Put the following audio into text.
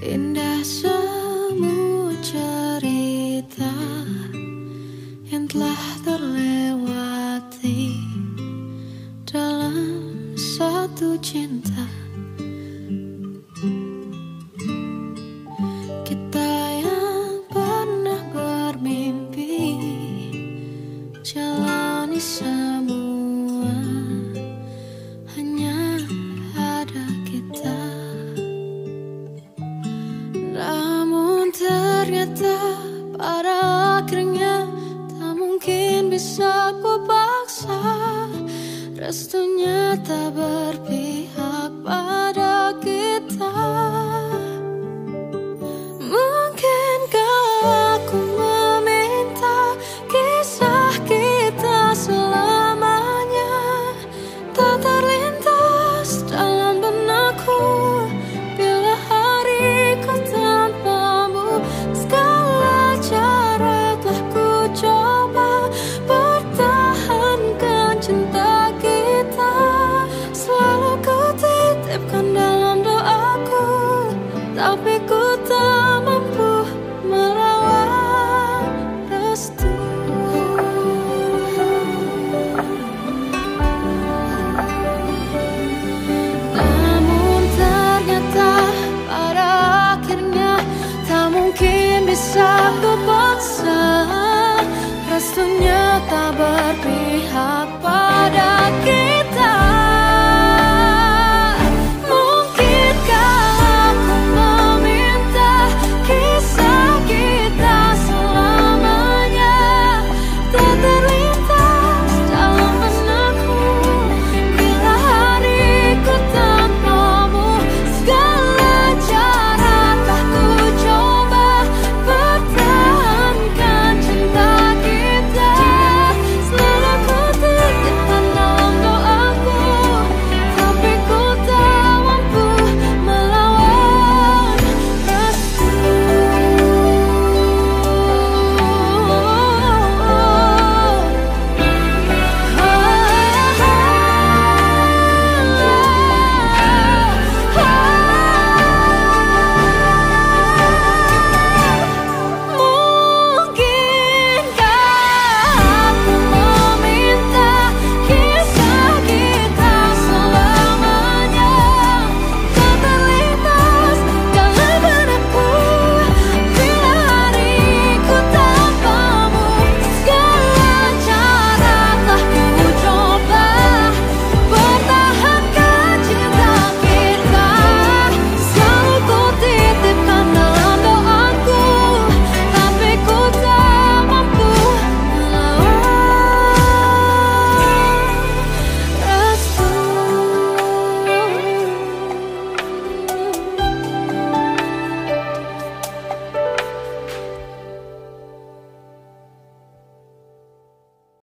Indah semua cerita yang telah terlewati dalam satu cinta. Kita yang pernah bermimpi jalani semua, hanya ada kita. Namun ternyata pada akhirnya tak mungkin bisa ku paksa. Restunya tak berpihak pada kita. Mungkinkah aku meminta kisah kita selamanya tak terlintas dalam benakku bila hariku tanpamu. Segala cara telah ku coba pertahankan cinta kita. Selalu ku titipkan dalam doaku, tapi ku